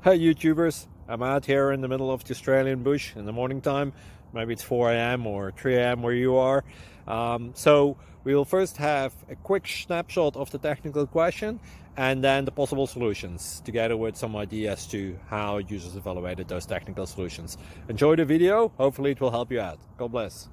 Hey YouTubers, I'm out here in the middle of the Australian bush in the morning time. Maybe it's 4 a.m. or 3 a.m. where you are. So we'll first have a quick snapshot of the technical question and then the possible solutions, together with some ideas to how users evaluated those technical solutions. Enjoy the video, hopefully it will help you out. God bless.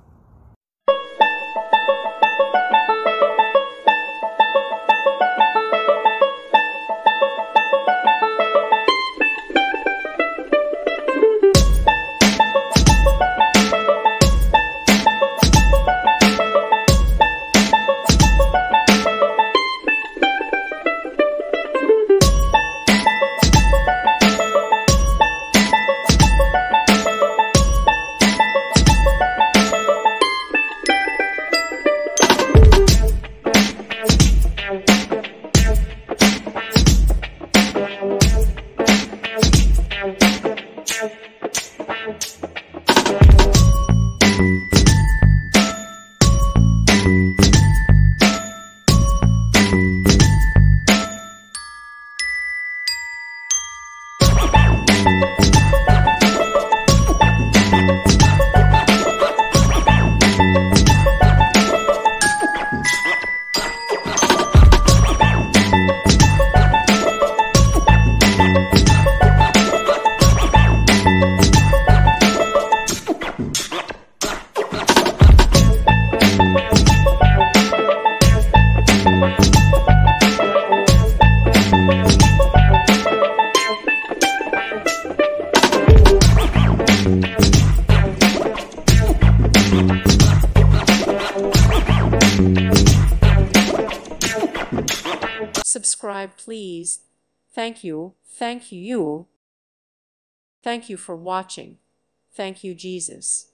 Subscribe, please. Thank you. Thank you. Thank you for watching. Thank you, Jesus.